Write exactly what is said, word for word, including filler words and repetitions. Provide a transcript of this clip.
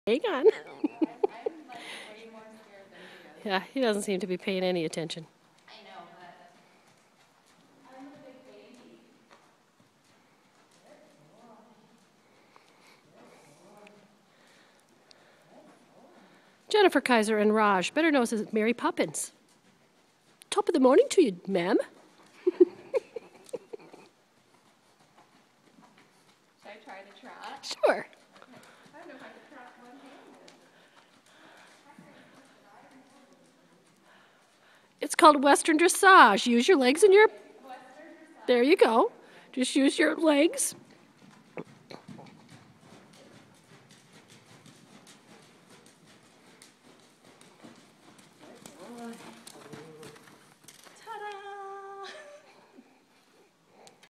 Hang on. Yeah, he doesn't seem to be paying any attention. I know, but I'm a big baby. Jennifer Kaiser and Raj, better known as Mary Poppins. Top of the morning to you, ma'am. Should I try to trot? Sure. I don't know if I could trot one-handed. It's called Western dressage. Use your legs and your... There you go. Just use your legs